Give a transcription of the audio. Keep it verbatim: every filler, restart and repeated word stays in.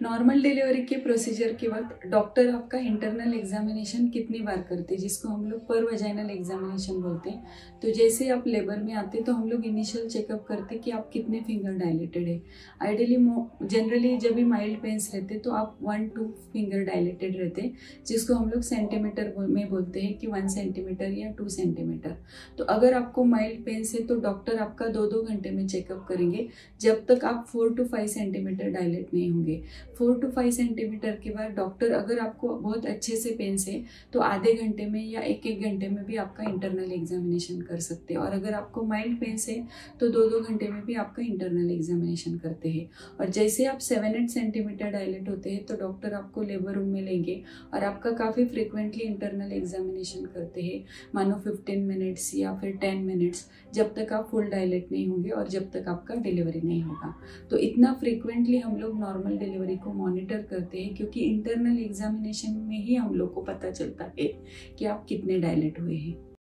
Normal delivery के procedure के वक्त डॉक्टर आपका इंटरनल एग्जामिनेशन कितनी बार करते हैं, जिसको हम लोग पर वजाइनल एग्जामिनेशन बोलते हैं। तो जैसे आप लेबर में आते तो हम लोग इनिशियल चेकअप करते हैं कि आप कितने फिंगर डायलेटेड है। आइडियली जनरली जब भी माइल्ड पेन्स रहते तो आप वन टू फिंगर डायलेटेड रहते हैं, जिसको हम लोग सेंटीमीटर में बोलते हैं कि वन सेंटीमीटर या टू सेंटीमीटर। तो अगर आपको माइल्ड पेन्स है तो डॉक्टर आपका दो दो घंटे में चेकअप करेंगे जब तक आप four to five centimetre dilate नहीं होंगे। फोर टू फाइव सेंटीमीटर के बाद डॉक्टर अगर आपको बहुत अच्छे से पेन्स है तो आधे घंटे में या एक एक घंटे में भी आपका इंटरनल एग्जामिनेशन कर सकते हैं। और अगर आपको माइल्ड पेन्स है तो दो दो घंटे में भी आपका इंटरनल एग्जामिनेशन करते हैं। और जैसे आप सेवन एट सेंटीमीटर डायलेट होते हैं तो डॉक्टर आपको लेबर रूम में लेंगे और आपका काफ़ी फ्रिक्वेंटली इंटरनल एग्जामिनेशन करते हैं, मानो फिफ्टीन मिनट्स या फिर टेन मिनट्स, जब तक आप फुल डायलेट नहीं होंगे और जब तक आपका डिलीवरी नहीं होगा। तो इतना फ्रिक्वेंटली हम लोग नॉर्मल डिलीवरी को मॉनिटर करते हैं, क्योंकि इंटरनल एग्जामिनेशन में ही हम लोग को पता चलता है कि आप कितने डायलेट हुए हैं।